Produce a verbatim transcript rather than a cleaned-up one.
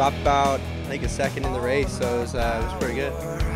dropped about, I think, a second in the race, so it was, uh, it was pretty good.